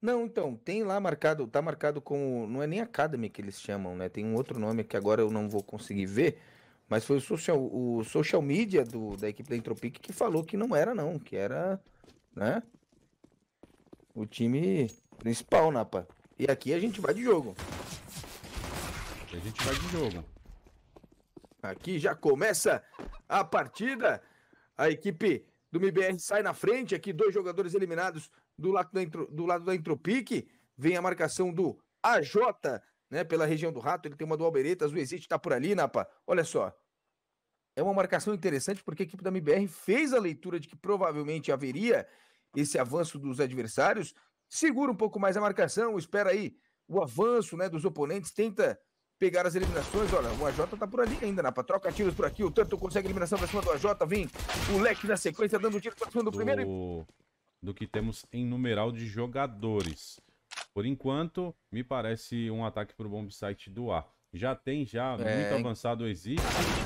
Não, então, tem lá marcado, tá marcado como, não é nem Academy que eles chamam, né? Tem um outro nome que agora eu não vou conseguir ver, mas foi o social media da equipe da Entropic que falou que não era não, que era, né, o time principal, Napa. E aqui a gente vai de jogo. A gente vai de jogo. Aqui já começa a partida. A equipe do MBR sai na frente. Aqui, 2 jogadores eliminados do lado da Entropic. Vem a marcação do AJ, né? Pela região do Rato. Ele tem uma do Alberetas. O Exit tá por ali, Napa. Olha só. É uma marcação interessante porque a equipe da MBR fez a leitura de que provavelmente haveria esse avanço dos adversários. Segura um pouco mais a marcação. Espera aí o avanço, né, dos oponentes. Tenta pegar as eliminações. Olha, o AJ tá por ali ainda, Napa. Troca tiros por aqui. O Tanto consegue eliminação pra cima do AJ. Vem o Leque na sequência, dando tiro pra cima do primeiro. Do que temos em numeral de jogadores. Por enquanto, me parece um ataque pro bomb site do A. Já tem muito avançado o Exit.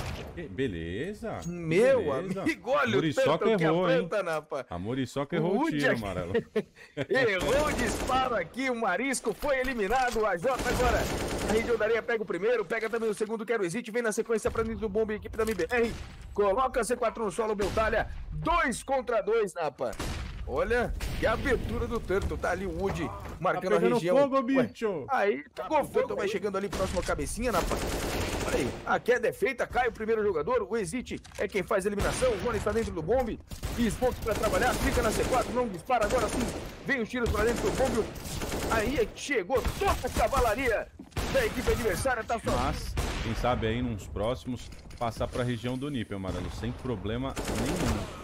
Beleza. Meu beleza. amigo, olha Muriçoca o tanto errou, que aperta, Napa. A Muriçoca errou o tiro, amarelo. Errou o disparo aqui, o Marisco foi eliminado. O AJ agora, a região da areia pega o primeiro, pega também o segundo, que era o Exit, vem na sequência pra dentro do bombe, equipe da MBR. Coloca C4 no solo, Beltalha. 2 contra 2, Napa. Olha, que abertura do Tanto. Tá ali o Wood marcando a região. Fogo, bicho. Aí, pegou fogo. Vai chegando ali próximo à cabecinha, Napa. Olha aí, a queda é feita, cai o primeiro jogador. O Exit é quem faz a eliminação. O Rony está dentro do bombe. E pontos pra trabalhar, fica na C4, não dispara. Agora sim, vem os tiros pra dentro do bombe. Aí chegou toda a cavalaria da equipe adversária. Tá só. Mas, quem sabe aí, nos próximos, passar pra região do NIP, amarelo, sem problema nenhum.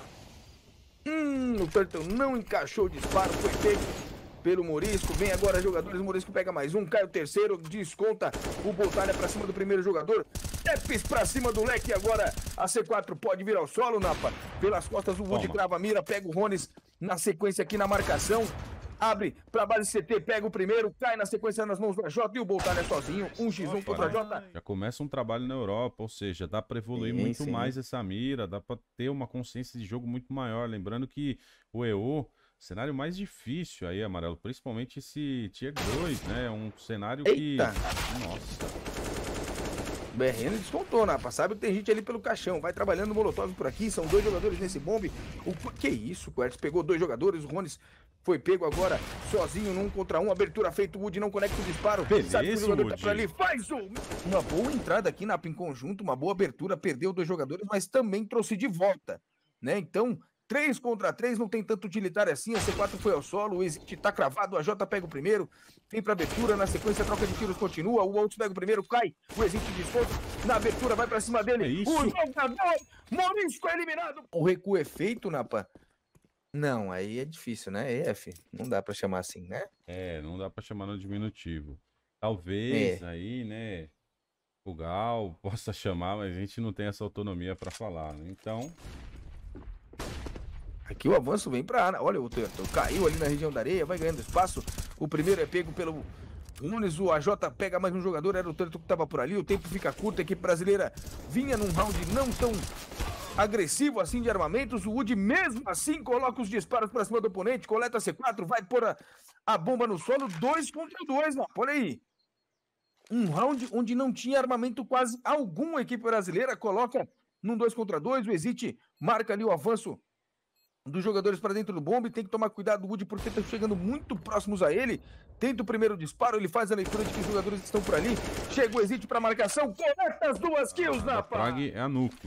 O Turtle não encaixou o disparo, foi pego pelo Morisco. Vem agora jogadores, o Morisco pega mais um, cai o terceiro, desconta o Boltalha pra cima do primeiro jogador. Tepes pra cima do Leque, agora a C4 pode vir ao solo, Napa. Pelas costas o Wood crava a mira, pega o Rones na sequência aqui na marcação. Abre pra base CT, pega o primeiro, cai na sequência nas mãos do AJ e o Boltalha sozinho. 1x1 contra o AJ. Já começa um trabalho na Europa, ou seja, dá pra evoluir muito mais essa mira, dá pra ter uma consciência de jogo muito maior. Lembrando que o EO, cenário mais difícil aí, amarelo, principalmente esse Tier 2, né? Um cenário que... Nossa... O BRN descontou, Napa. Sabe que tem gente ali pelo caixão. Vai trabalhando o Molotov por aqui. São 2 jogadores nesse bombe. Que isso, o Quertz pegou 2 jogadores. O Rones foi pego agora sozinho num contra um. Abertura feita. O Wood não conecta o disparo. Beleza, sabe que o jogador Wood. tá por ali. Faz uma boa entrada aqui, Napa, em conjunto. Uma boa abertura. Perdeu 2 jogadores, mas também trouxe de volta, né? Então, 3 contra 3, não tem tanto utilitário assim. A C4 foi ao solo, o Exit tá cravado, a J pega o primeiro, vem pra abertura, na sequência a troca de tiros continua, o Outros pega o primeiro, cai, o Exit desconta, na abertura vai pra cima dele, o jogador Morisco é eliminado. O recuo é feito, Napa? Não, aí é difícil, né? EF, não dá pra chamar assim, né? não dá pra chamar no diminutivo. Talvez aí, né, o Gal possa chamar, mas a gente não tem essa autonomia pra falar, né? Então... Aqui o avanço vem pra Ana. Olha o Turtle. Caiu ali na região da areia, vai ganhando espaço. O primeiro é pego pelo Nunes. O AJ pega mais um jogador. Era o Turtle que tava por ali. O tempo fica curto. A equipe brasileira vinha num round não tão agressivo assim de armamentos. O Wood mesmo assim coloca os disparos pra cima do oponente. Coleta C4. Vai pôr a bomba no solo. 2 contra 2. Olha aí. Um round onde não tinha armamento quase algum. A equipe brasileira coloca num 2 contra 2. O Exit marca ali o avanço dos jogadores para dentro do bombe, tem que tomar cuidado o Wood porque estão chegando muito próximos a ele. Tenta o primeiro disparo, ele faz a leitura de que os jogadores estão por ali. Chega o Exit para marcação, conecta as 2 kills, Napa. A Prague é a nuke.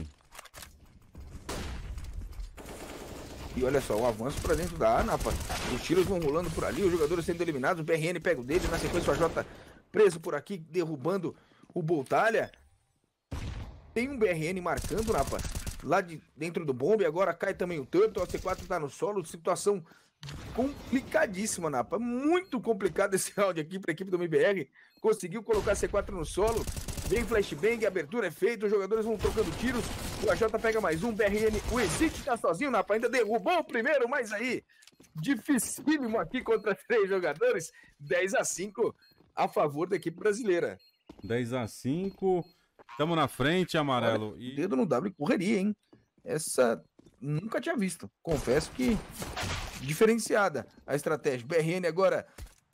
E olha só, o avanço para dentro da A, Napa. Os tiros vão rolando por ali, os jogadores sendo eliminados, o BRN pega o dele, na sequência o AJ preso por aqui, derrubando o Boltalha. Tem um BRN marcando, Napa, lá de dentro do bombe, agora cai também o Turtle, a C4 tá no solo, situação complicadíssima, Napa, muito complicado esse round aqui pra equipe do MBR, conseguiu colocar a C4 no solo, vem flashbang, a abertura é feita, os jogadores vão trocando tiros, o AJ pega mais um, BRN, o Exit tá sozinho, Napa, ainda derrubou o primeiro, mas aí, dificílimo aqui contra 3 jogadores, 10-5 a favor da equipe brasileira. 10-5... Tamo na frente, amarelo. Olha, dedo no W correria, hein? Essa nunca tinha visto. Confesso que diferenciada a estratégia. BRN agora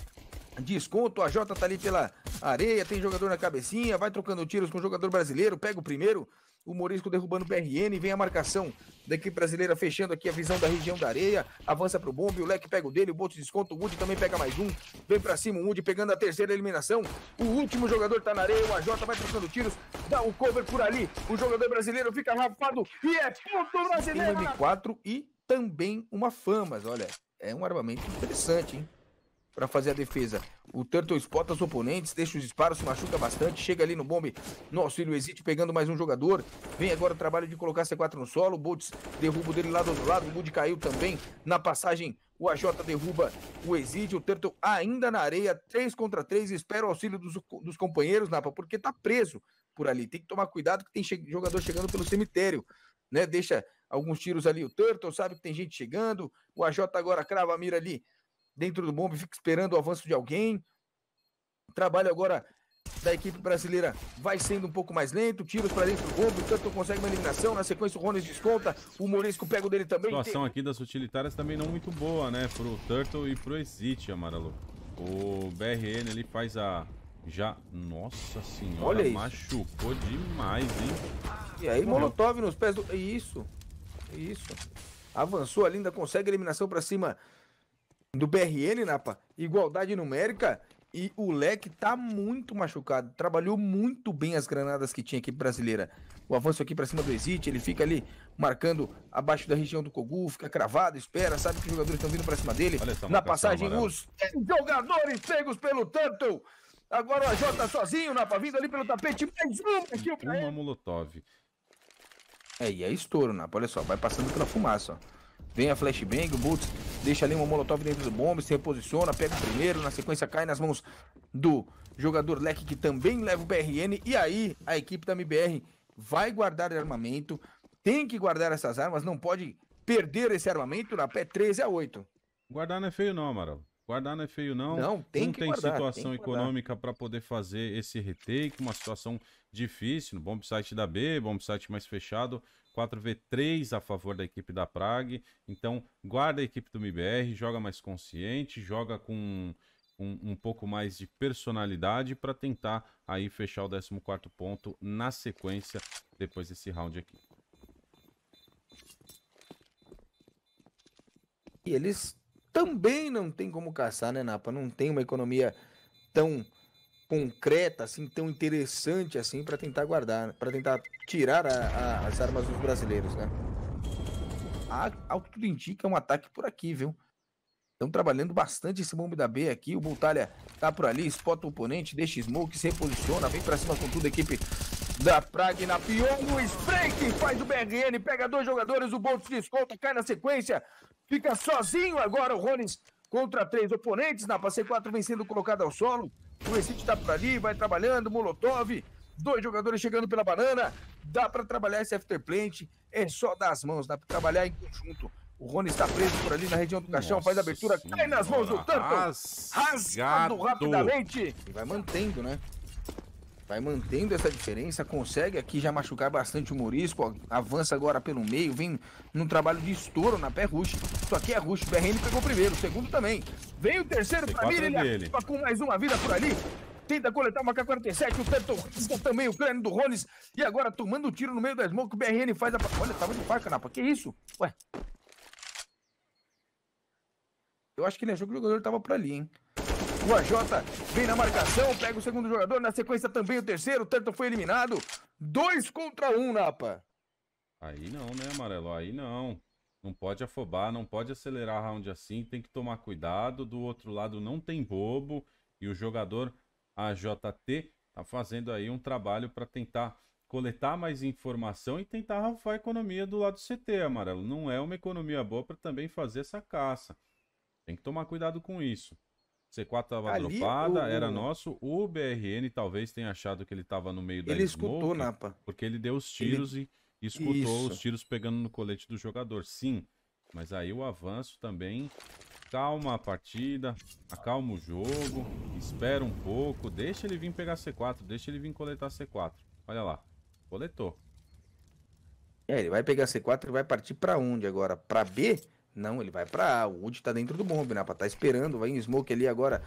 desconto. A Jota tá ali pela areia, tem jogador na cabecinha, vai trocando tiros com o jogador brasileiro, pega o primeiro. O Morisco derrubando o BRN, vem a marcação da equipe brasileira fechando aqui a visão da região da areia, avança pro bombe, o Leque pega o dele, o Bolt desconta, o Woody também pega mais um, vem pra cima, o Woody pegando a terceira eliminação, o último jogador tá na areia, o AJ vai trocando tiros, dá o cover por ali, o jogador brasileiro fica rafado e é ponto brasileiro! Tem um M4 e também uma Famas, olha, é um armamento interessante, hein? Para fazer a defesa. O Turtle spota os oponentes, deixa os disparos, se machuca bastante, chega ali no bombe, no auxílio Exit, pegando mais um jogador. Vem agora o trabalho de colocar C4 no solo, o Boltz derruba o dele lá do outro lado, o Wood caiu também. Na passagem, o AJ derruba o Exit, o Turtle ainda na areia, 3 contra 3, espera o auxílio dos companheiros, Napa, porque tá preso por ali. Tem que tomar cuidado que tem jogador chegando pelo cemitério, né? Deixa alguns tiros ali o Turtle, sabe que tem gente chegando, o AJ agora crava a mira ali dentro do bombe, fica esperando o avanço de alguém. O trabalho agora da equipe brasileira vai sendo um pouco mais lento, tiros para dentro do bombe, o Turtle consegue uma eliminação, na sequência o Rones desconta, o Morisco pega o dele também. A situação aqui das utilitárias também não muito boa, né, pro Turtle e pro Exit, Amarelo. O BRN ele faz a... já... Nossa senhora, olha isso. Machucou demais, hein? E aí Molotov nos pés do... Isso. Avançou ali, ainda consegue eliminação para cima do BRN, Napa, igualdade numérica, e o Leque tá muito machucado, trabalhou muito bem as granadas que tinha aqui brasileira. O avanço aqui pra cima do Exit, ele fica ali marcando abaixo da região do Kogu, fica cravado, espera, sabe que os jogadores estão vindo pra cima dele. Na passagem, os jogadores pegos pelo Turtle. Agora o AJ sozinho, Napa, vindo ali pelo tapete, mais uma Molotov. E é estouro, Napa, olha só, vai passando pela fumaça, ó. Vem a flashbang, o Boots deixa ali uma molotov dentro do bombe, se reposiciona, pega o primeiro, na sequência cai nas mãos do jogador Leque, que também leva o BRN, e aí a equipe da MBR vai guardar armamento, tem que guardar essas armas, não pode perder esse armamento na pé 13-8. Guardar não é feio não, Amaral. Guardar não é feio não. Não tem situação econômica para poder fazer esse retake, uma situação difícil, no bombsite da B, bombsite mais fechado, 4v3 a favor da equipe da Prague, então guarda a equipe do MBR, joga mais consciente, joga com um pouco mais de personalidade para tentar aí fechar o 14º ponto na sequência depois desse round aqui. E eles também não tem como caçar, né, Napa? Não tem uma economia tão concreta, assim, tão interessante assim para tentar guardar, para tentar tirar as armas dos brasileiros, né? Ao que tudo indica, é um ataque por aqui, viu? Estão trabalhando bastante esse bombe da B aqui, o Bultalha tá por ali, spota o oponente, deixa Smoke, se reposiciona, vem pra cima com tudo a equipe da Prague na Pion, o spray que faz o BRN, pega 2 jogadores, o Bolt desconta, cai na sequência, fica sozinho agora o Ronis contra 3 oponentes, na C4 vem sendo colocado ao solo, o Exit tá por ali, vai trabalhando, Molotov, 2 jogadores chegando pela banana, dá pra trabalhar esse afterplant, é só dar as mãos, dá pra trabalhar em conjunto. O Rony está preso por ali na região do caixão, faz a abertura, cai nas mãos do Turtle, rasgado rapidamente. E vai mantendo, né? Vai mantendo essa diferença, consegue aqui já machucar bastante o Morisco, avança agora pelo meio, vem num trabalho de estouro na pé rush. Isso aqui é rush, o BRN pegou o primeiro, o segundo também. Vem o terceiro pra mira, ele ativa com mais uma vida por ali. Tenta coletar uma K-47, o Turtle também, o crânio do Ronis. E agora tomando um tiro no meio da smoke, o BRN faz a... Olha, tava de faca, Napa, que isso? Ué. Eu acho que ele achou que o jogador tava por ali, hein? O AJ vem na marcação, pega o segundo jogador, na sequência também o terceiro, o Turtle foi eliminado. 2 contra 1, Napa. Aí não, né, Amarelo? Aí não. Não pode afobar, não pode acelerar round assim, tem que tomar cuidado. Do outro lado não tem bobo. E o jogador AJT tá fazendo aí um trabalho para tentar coletar mais informação e tentar rafar a economia do lado do CT, Amarelo. Não é uma economia boa para também fazer essa caça. Tem que tomar cuidado com isso. C4 tava dropada, era nosso. O BRN talvez tenha achado que ele tava no meio da smoke. Ele escutou, Napa. Porque ele deu os tiros e escutou os tiros pegando no colete do jogador. Sim, mas aí o avanço também... Calma a partida, acalma o jogo, espera um pouco, deixa ele vir pegar C4, deixa ele vir coletar C4. Olha lá, coletou. Ele vai pegar C4 e vai partir pra onde agora? Pra B? Não, ele vai pra A. O Wood tá dentro do bombe, né? Tá esperando, vai em smoke ali agora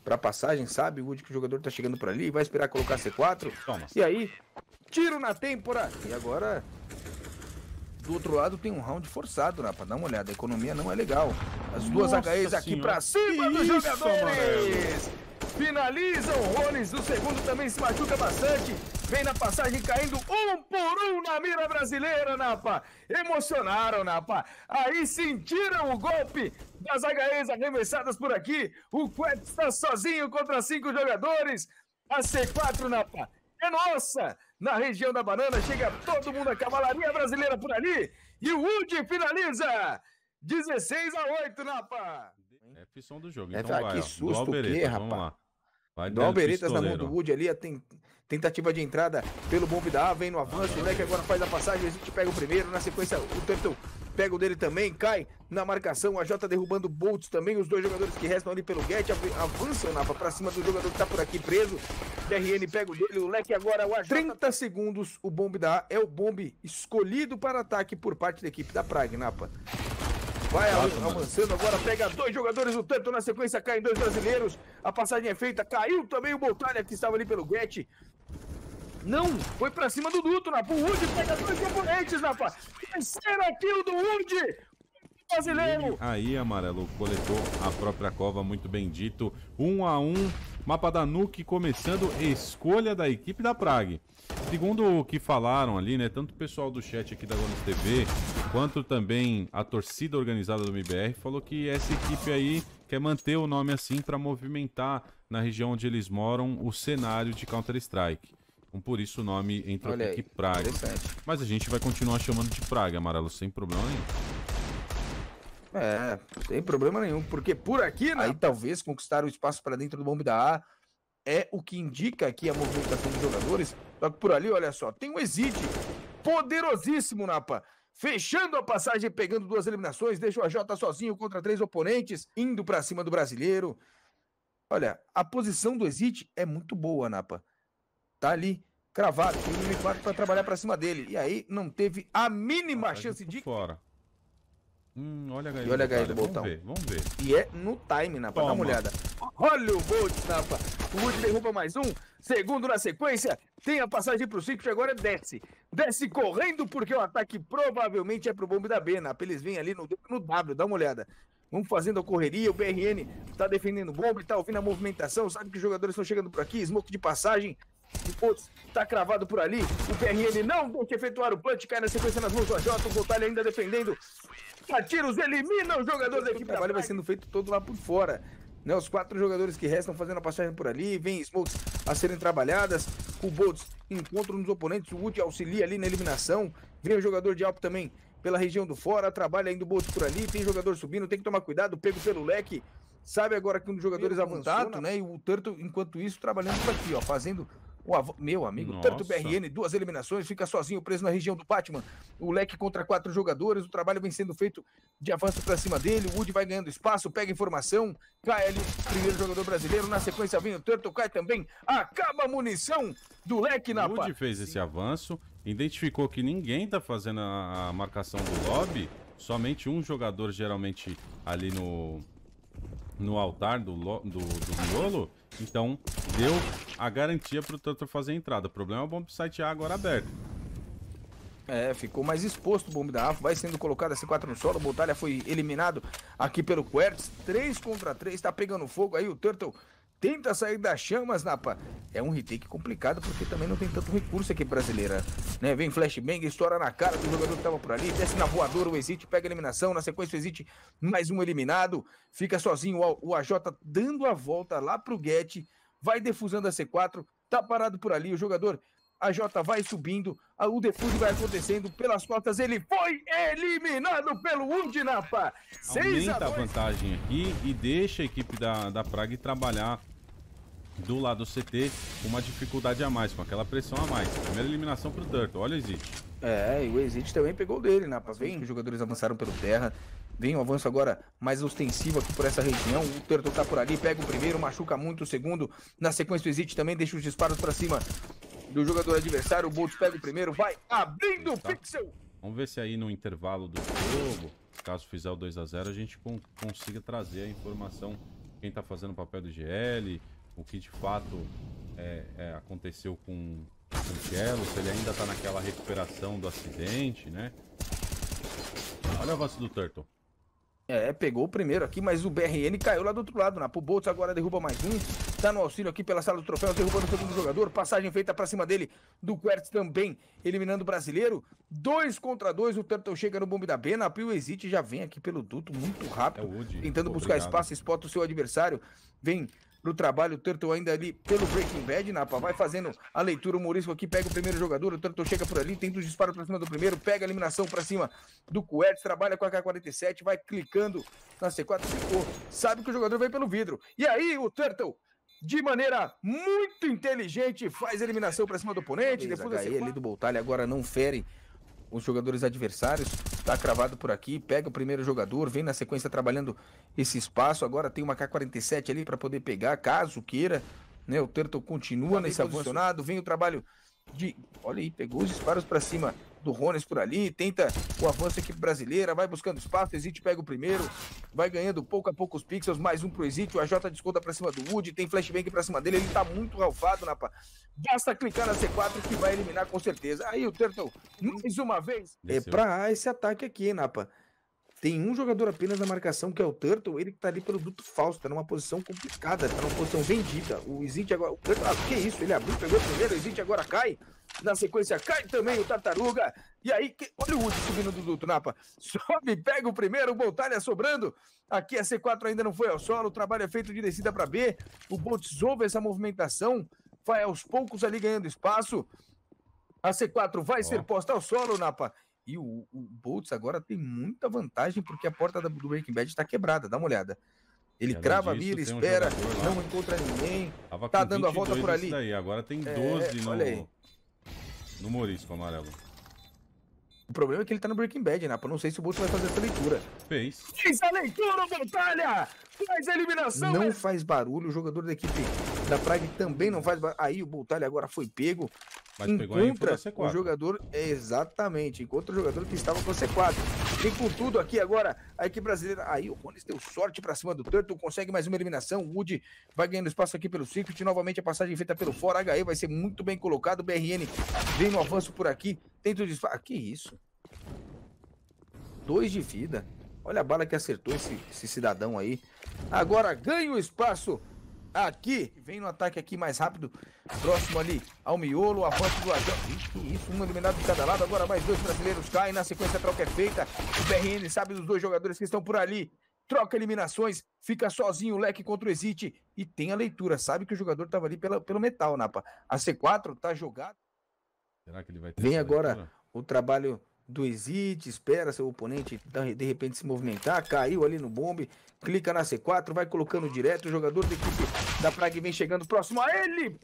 pra passagem, sabe? O Wood que o jogador tá chegando por ali, vai esperar colocar C4. Toma. E aí, tiro na têmpora. E agora, do outro lado tem um round forçado, Napa. Dá uma olhada, a economia não é legal. As duas HEs aqui pra cima dos jogadores. Finaliza o Rollins, o segundo também se machuca bastante. Vem na passagem caindo um por um na mira brasileira, Napa. Emocionaram, Napa. Aí sentiram o golpe das HEs arremessadas por aqui. O Quet está sozinho contra 5 jogadores. A C4, Napa, é nossa. Na região da banana chega todo mundo, a cavalaria brasileira por ali. E o Wood finaliza. 16-8, Napa. É a opção do jogo. Então vai, que ó. susto Do o quê, rapaz? Vamos lá. Vai Dá Alberetas na mão do Wood ali, tentativa de entrada pelo bombe da A, vem no avanço, o Leque agora faz a passagem, a gente pega o primeiro, na sequência o Turtle pega o dele também, cai na marcação, a J derrubando Bolts também, os dois jogadores que restam ali pelo Get, avançam, Napa, pra cima do jogador que tá por aqui preso, BRN pega o dele, o Leque agora, o AJ... 30 segundos, o bombe da A é o bombe escolhido para ataque por parte da equipe da Prague, Napa. Vai avançando agora, pega 2 jogadores, o tanto na sequência caem 2 brasileiros. A passagem é feita, caiu também o Boltalha que estava ali pelo Get. Não, foi pra cima do Duto, Napa. O Wood pega 2 componentes, Napa. Terceira kill do Wood. Brasileiro. Aí, Amarelo coletou a própria cova, muito bem dito. 1-1, mapa da Nuke começando, escolha da equipe da Prague. Segundo o que falaram ali, né, tanto o pessoal do chat aqui da Gomes TV, quanto também a torcida organizada do MBR, falou que essa equipe aí quer manter o nome assim para movimentar na região onde eles moram o cenário de Counter-Strike. Então por isso o nome entrou aqui Praga. Mas a gente vai continuar chamando de Praga, Amarelo, sem problema nenhum. É, sem problema nenhum, porque por aqui, né, aí talvez conquistar o espaço para dentro do bombe da A é o que indica aqui a movimentação dos jogadores. Só que por ali, olha só, tem um Exit poderosíssimo, Napa, fechando a passagem, pegando 2 eliminações, deixa o AJ sozinho contra 3 oponentes, indo para cima do brasileiro. Olha, a posição do Exit é muito boa, Napa. Tá ali, cravado, tem um M4 para trabalhar para cima dele. E aí não teve a mínima chance de... Fora. Olha a HE, e olha a HE do botão. Vamos ver. E é no time, Napa, dá uma olhada. Olha o Bolts, Napa. O Wood derruba mais um. Segundo na sequência. Tem a passagem pro Secret, agora desce. Desce correndo porque o ataque provavelmente é pro bombe da B, Napa. Eles vêm ali no W, dá uma olhada. Vamos fazendo a correria, o BRN tá defendendo o bombe, tá ouvindo a movimentação, sabe que os jogadores estão chegando por aqui, smoke de passagem. O Bolts tá cravado por ali. O BRN não deixa efetuar o plant, cai na sequência nas mãos do AJ. O Boltalha ainda defendendo. Tiros elimina o jogador da equipe. O trabalho vai sendo feito todo lá por fora, né? Os 4 jogadores que restam fazendo a passagem por ali, vem smokes a serem trabalhadas, o Bolts encontra um dos oponentes, o Wood auxilia ali na eliminação, vem o jogador de Alp também pela região do fora, trabalha ainda o Bolts por ali, tem jogador subindo, tem que tomar cuidado, pego pelo leque, sabe agora que um dos jogadores avançou, né? E o Turtle, enquanto isso, trabalhando por aqui, ó, fazendo... Meu amigo, tanto BRN, 2 eliminações, fica sozinho preso na região do Batman. O Leque contra 4 jogadores, o trabalho vem sendo feito de avanço pra cima dele. O Wood vai ganhando espaço, pega informação, cai ali o primeiro jogador brasileiro. Na sequência vem o Turtle, cai também. Acaba a munição do Leque, Napa. O Wood fez esse avanço, identificou que ninguém tá fazendo a marcação do lobby, somente um jogador geralmente ali no altar do miolo. Então, deu a garantia pro Turtle fazer a entrada. O problema é o bomb site A agora aberto. É, ficou mais exposto o bombe da AFO. Vai sendo colocado a C4 no solo. O Boltalha foi eliminado aqui pelo Quertz. 3 contra 3, tá pegando fogo. Aí o Turtle tenta sair das chamas, Napa. É um retake complicado porque também não tem tanto recurso aqui brasileira, né? Vem flashbang, estoura na cara do jogador que tava por ali, desce na voadora, o Exit pega a eliminação, na sequência o Exit mais um eliminado, fica sozinho o AJ dando a volta lá pro Get, vai defusando a C4, tá parado por ali, o jogador AJ vai subindo, o defuse vai acontecendo pelas costas, ele foi eliminado pelo Wood, Napa. Aumenta a vantagem aqui e deixa a equipe da Prague trabalhar do lado do CT com uma dificuldade a mais, com aquela pressão a mais. Primeira eliminação pro Turtle, olha o Exit. É, e o Exit também pegou dele, Napa. Vem, os jogadores avançaram pelo terra. Vem um avanço agora mais ostensivo aqui por essa região. O Turtle tá por ali, pega o primeiro, machuca muito o segundo. Na sequência o Exit também deixa os disparos pra cima do jogador adversário. O Bolt pega o primeiro, vai abrindo o pixel. Vamos ver se aí no intervalo do jogo, caso fizer o 2 a 0, a gente consiga trazer a informação quem tá fazendo o papel do GL, o que de fato aconteceu com o Cello, se ele ainda tá naquela recuperação do acidente, né? Olha o avanço do Turtle. Pegou o primeiro aqui, mas o BRN caiu lá do outro lado, né? O Boltz agora derruba mais um. Tá no auxílio aqui pela sala dos troféus, derrubando o segundo jogador. Passagem feita pra cima dele, do Quertz também, eliminando o brasileiro. 2 contra 2, o Turtle chega no bombe da B. Na o Exit já vem aqui pelo duto, muito rápido. Tentando buscar espaço, spota o seu adversário. Vem pro trabalho, o Turtle ainda ali pelo Breaking Bad, Napa, vai fazendo a leitura, o Morisco aqui pega o primeiro jogador, o Turtle chega por ali, tenta os disparos pra cima do primeiro, pega a eliminação pra cima do Quertz, trabalha com a AK-47, vai clicando na C4, ficou, sabe que o jogador vem pelo vidro, e aí o Turtle, de maneira muito inteligente, faz a eliminação pra cima do oponente, depois a HE ali do Boltalha agora não fere os jogadores adversários, tá cravado por aqui, pega o primeiro jogador, vem na sequência trabalhando esse espaço, agora tem uma K-47 ali para poder pegar, caso queira, né, o Turtle continua nesse posicionado, vem o trabalho de, olha aí, pegou os disparos para cima do Rones por ali, tenta o avanço da equipe brasileira, vai buscando espaço, Exit pega o primeiro, vai ganhando pouco a pouco os pixels, mais um pro Exit, o AJ desconta pra cima do Wood, tem flashbang pra cima dele, ele tá muito ralfado, Napa. Basta clicar na C4 que vai eliminar com certeza. Aí o Turtle, mais uma vez, pra esse ataque aqui, Napa. Tem um jogador apenas na marcação, que é o Turtle, ele que tá ali pelo duto falso, tá numa posição complicada, tá numa posição vendida. O Exit agora, o Turtle, que isso, ele abriu, pegou o primeiro, o Exit agora cai. Na sequência cai também o Tartaruga. E aí, olha o Wood subindo do duto, Napa. Sobe, pega o primeiro, o Boltalha sobrando. Aqui a C4 ainda não foi ao solo, o trabalho é feito de descida para B. O Boltz ouve essa movimentação, vai aos poucos ali ganhando espaço. A C4 vai ser posta ao solo, Napa. E o Boltz agora tem muita vantagem porque a porta do Breaking Bad está quebrada, dá uma olhada. Ele crava a mira, espera, não encontra ninguém, tá dando a volta por ali. Daí. Agora tem 12 no Morisco amarelo. O problema é que ele tá no Breaking Bad, Napa. Não sei se o Boltz vai fazer essa leitura. Fez a leitura, Boltalha! Faz a eliminação! Não faz barulho, o jogador da equipe da Prague também não faz barulho. Aí o Boltalha agora foi pego. Mas encontra o jogador, exatamente, encontra o jogador que estava com a C4. Vem com tudo aqui agora, a equipe brasileira. Aí o Rones deu sorte pra cima do Turtle, consegue mais uma eliminação. O Wood vai ganhando espaço aqui pelo Circuit. Novamente a passagem feita pelo fora. HE vai ser muito bem colocado. BRN vem no avanço por aqui. Tenta o disparo. Que isso? 2 de vida. Olha a bala que acertou esse cidadão aí. Agora ganha o espaço aqui. Vem no ataque aqui mais rápido. Próximo ali ao miolo. Avanço do Ajão. Que isso? Um eliminado de cada lado. Agora mais 2 brasileiros caem. Na sequência a troca é feita. O BRN sabe dos 2 jogadores que estão por ali. Troca eliminações. Fica sozinho o Leque contra o Exit. E tem a leitura. Sabe que o jogador estava ali pelo metal, Napa. A C4 tá jogada. Será que ele vai ter Vem agora leitura? O trabalho do Exit, espera seu oponente de repente se movimentar, caiu ali no bombe, clica na C4, vai colocando direto, o jogador da equipe da Prague vem chegando próximo a ele,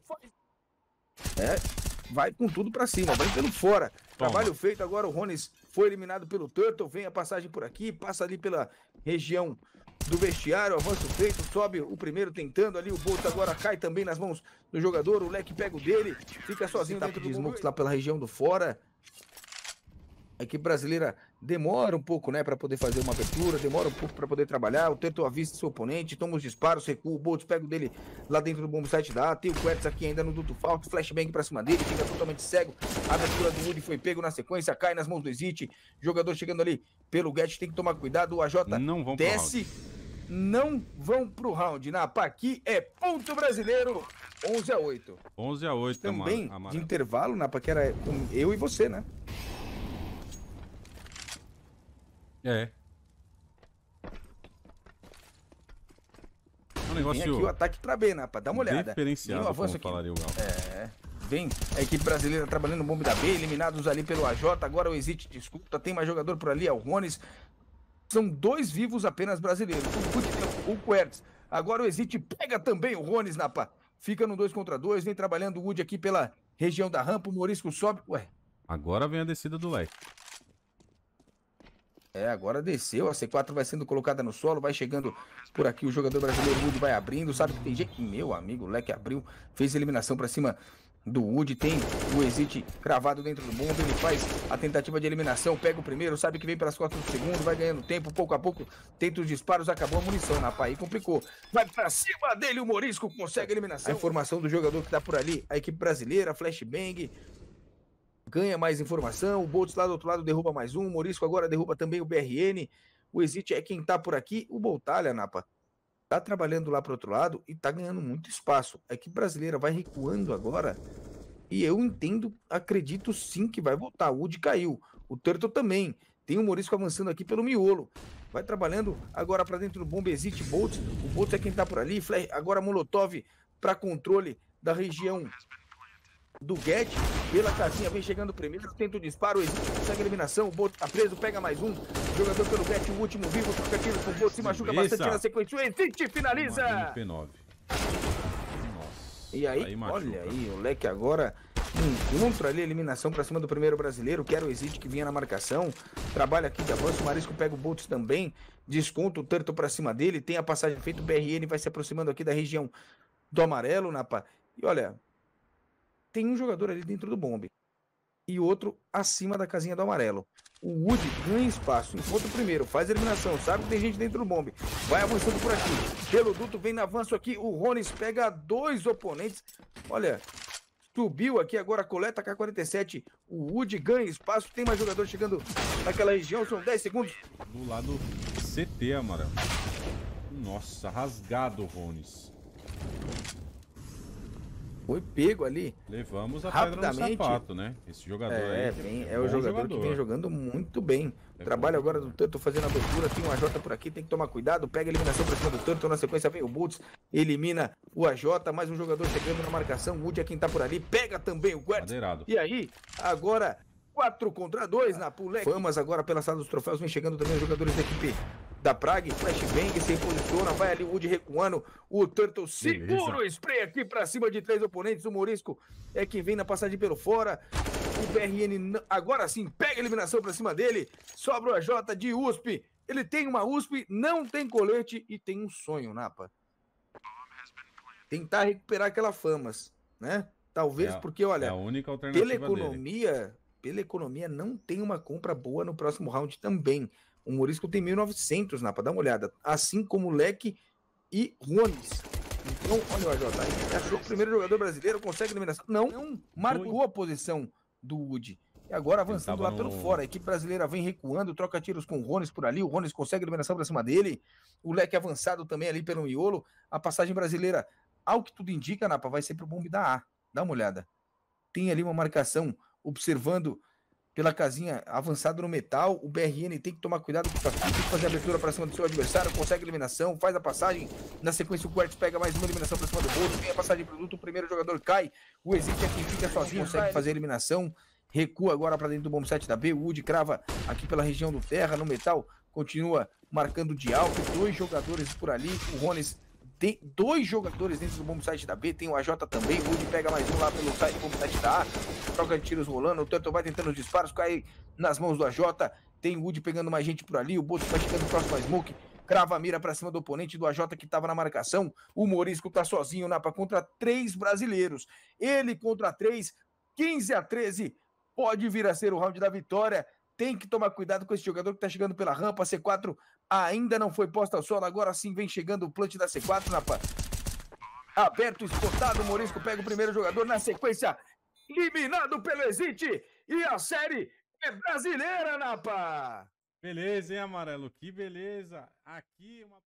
vai com tudo pra cima, vai pelo fora, trabalho feito, agora o Rones foi eliminado pelo Turtle, vem a passagem por aqui, passa ali pela região do vestiário, avanço feito, sobe o primeiro tentando ali, o Boltz agora cai também nas mãos do jogador, o Leque pega o dele, fica sozinho dentro do smokes lá pela região do fora. A equipe brasileira demora um pouco, né, para poder fazer uma abertura, demora um pouco para poder trabalhar. O Turtle avista seu oponente, toma os disparos, recua, o Boltz pega o dele lá dentro do bomb site da A. Tem o Quertz aqui ainda no duto falso, flashbang para cima dele, fica totalmente cego. A abertura do Woody foi pego na sequência, cai nas mãos do Exit. Jogador chegando ali pelo Get, tem que tomar cuidado. O AJ desce, não vão pro round. Napa, aqui é ponto brasileiro, 11-8. 11-8, também de intervalo, Napa, que era eu e você, né? Um negócio. Vem aqui o ataque pra B, Napa, dá uma olhada. Diferenciado, avanço como falaria o Gal. Vem a equipe brasileira trabalhando no bombe da B, eliminados ali pelo AJ. Agora o Exit disputa, tem mais jogador por ali, é o Rones. São 2 vivos apenas brasileiros. O Quertz. Agora o Exit pega também o Rones, Napa. Fica no 2 contra 2, vem trabalhando o Wood aqui pela região da rampa. O Morisco sobe. Agora vem a descida do Leque. Agora desceu, a C4 vai sendo colocada no solo, vai chegando por aqui o jogador brasileiro, Wood vai abrindo, sabe que tem gente... Meu amigo, o Leque abriu, fez eliminação pra cima do Wood, tem o Exit cravado dentro do bombe, ele faz a tentativa de eliminação, pega o primeiro, sabe que vem pelas costas do segundo, vai ganhando tempo, pouco a pouco, tenta os disparos, acabou a munição, Napa, aí complicou, vai pra cima dele, o Morisco consegue a eliminação, a informação do jogador que tá por ali, a equipe brasileira, flashbang, ganha mais informação, o Boltz lá do outro lado derruba mais um, o Morisco agora derruba também o BRN, o Exit é quem tá por aqui, o Boltalha, Napa, tá trabalhando lá pro outro lado e tá ganhando muito espaço. A equipe brasileira vai recuando agora e eu entendo, acredito sim que vai voltar. O Wood caiu, o Turtle também. Tem o Morisco avançando aqui pelo miolo. Vai trabalhando agora para dentro do bombe Exit Boltz. O Boltz é quem tá por ali. Agora Molotov para controle da região do Get, pela casinha, vem chegando primeiro, tenta o disparo, o Exit consegue a eliminação, o Boltz tá preso, pega mais um, jogador pelo Get, o último vivo, troca tiro com o Boltz, se machuca bastante na sequência, o Exit finaliza! P9. E aí, olha aí, o Leque agora encontra ali a eliminação pra cima do primeiro brasileiro, que era o Exit que vinha na marcação, trabalha aqui de avanço, o Marisco pega o Boltz também, desconta o Turtle pra cima dele, tem a passagem feita, o BRN vai se aproximando aqui da região do amarelo, Napa, e olha... Tem um jogador ali dentro do bombe e outro acima da casinha do amarelo. O Wood ganha espaço, encontra o primeiro, faz a eliminação, sabe que tem gente dentro do bombe, vai avançando por aqui. Pelo duto, vem no avanço aqui, o Ronis pega dois oponentes. Olha, subiu aqui agora, coleta K-47. O Wood ganha espaço, tem mais jogador chegando naquela região, são 10 segundos. Do lado CT, amarelo. Nossa, rasgado o Ronis. Foi pego ali. Levamos a pedra no sapato, né? Esse jogador aí. É o jogador que vem jogando muito bem. Trabalho agora do Turtle fazendo a abertura. Tem um AJ por aqui, tem que tomar cuidado. Pega a eliminação pra cima do Turtle. Na sequência vem o Boltz, elimina o AJ. Mais um jogador chegando na marcação. O Wood é quem tá por ali. Pega também o Guertz. E aí, agora 4 contra 2 na Pulec. Famas agora pela sala dos troféus. Vem chegando também os jogadores da equipe da Prague, flashbang, se posiciona, vai ali o Wood recuando, o Turtle segura o spray aqui pra cima de 3 oponentes, o Morisco é quem vem na passagem pelo fora, o BRN agora sim pega a eliminação pra cima dele, sobra o AJ de USP, ele tem uma USP, não tem colete e tem um sonho, Napa. Tentar recuperar aquela Famas, né? Talvez porque, olha, a única alternativa pela economia não tem uma compra boa no próximo round também. O Morisco tem 1.900, Napa, dá uma olhada. Assim como o Leque e Ronis. Então, olha o AJ, ele achou que o primeiro jogador brasileiro consegue eliminação. Não, marcou a posição do Wood. E agora avançando lá pelo fora. A equipe brasileira vem recuando, troca tiros com o Ronis por ali. O Ronis consegue a eliminação pra cima dele. O Leque avançado também ali pelo miolo. A passagem brasileira, ao que tudo indica, Napa, vai ser pro bombe da A. Dá uma olhada. Tem ali uma marcação observando pela casinha avançado no metal, o BRN tem que tomar cuidado com o tem que fazer a abertura para cima do seu adversário, consegue a eliminação, faz a passagem, na sequência o Guertz pega mais uma eliminação para cima do Boltz, vem a passagem de produto, o primeiro jogador cai, o Exit é quem fica sozinho, consegue fazer a eliminação, recua agora para dentro do bomb 7 da B, o Wood crava aqui pela região do terra, no metal, continua marcando de alto, 2 jogadores por ali, o Ronis tem 2 jogadores dentro do bomb site da B, tem o AJ também, o Wood pega mais um lá pelo site do bomb site da A, troca de tiros rolando, o Turtle vai tentando os disparos, cai nas mãos do AJ, tem o Wood pegando mais gente por ali, o Boltz vai chegando próximo a Smoke, crava a mira pra cima do oponente do AJ que tava na marcação, o Morisco tá sozinho, Napa, contra 3 brasileiros, ele contra 3, 15-13, pode vir a ser o round da vitória, tem que tomar cuidado com esse jogador que tá chegando pela rampa, C4 ainda não foi posta ao solo, agora sim vem chegando o plant da C4, Napa. Aberto, exportado, o Morisco pega o primeiro jogador, na sequência, eliminado pelo Exit, e a série é brasileira, Napa. Beleza, hein, amarelo? Que beleza. Aqui uma...